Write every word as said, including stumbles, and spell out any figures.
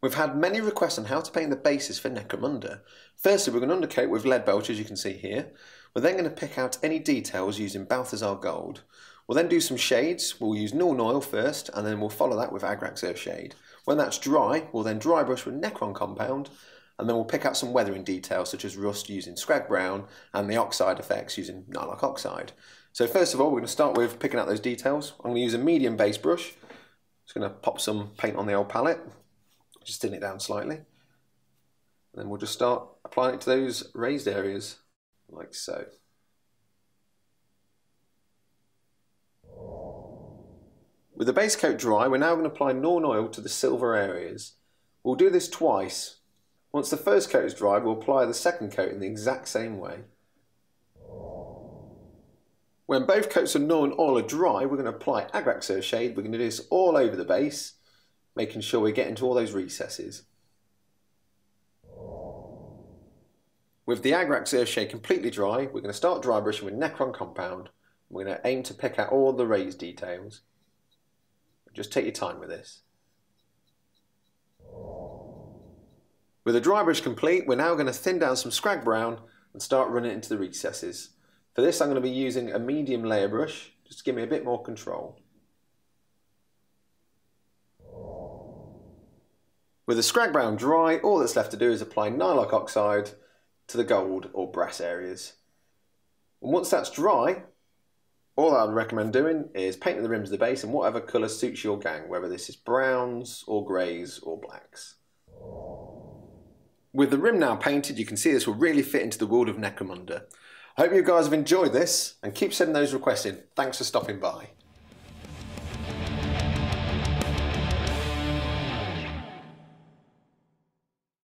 We've had many requests on how to paint the bases for Necromunda. Firstly, we're going to undercoat with lead belch, as you can see here. We're then going to pick out any details using Balthazar Gold. We'll then do some shades. We'll use Norn Oil first, and then we'll follow that with Agrax Earth Shade. When that's dry, we'll then dry brush with Necron Compound, and then we'll pick out some weathering details such as rust using Scrag Brown and the oxide effects using Nylock Oxide. So first of all, we're going to start with picking out those details. I'm going to use a medium base brush. Just going to pop some paint on the old palette. Just thin it down slightly. And then we'll just start applying it to those raised areas, like so. With the base coat dry, we're now going to apply Norn Oil to the silver areas. We'll do this twice. Once the first coat is dry, we'll apply the second coat in the exact same way. When both coats of Norn Oil are dry, we're going to apply Agrax Earth Shade. We're going to do this all over the base, making sure we get into all those recesses. With the Agrax Earth Shade completely dry, we're going to start dry brushing with Necron Compound. We're going to aim to pick out all the raised details. Just take your time with this. With the dry brush complete, we're now going to thin down some Scrag Brown and start running it into the recesses. For this, I'm going to be using a medium layer brush, just to give me a bit more control. With the Scrag Brown dry, all that's left to do is apply Nylock Oxide to the gold or brass areas. And once that's dry, all I'd recommend doing is painting the rims of the base in whatever colour suits your gang, whether this is browns or greys or blacks. With the rim now painted, you can see this will really fit into the world of Necromunda. I hope you guys have enjoyed this and keep sending those requests in. Thanks for stopping by.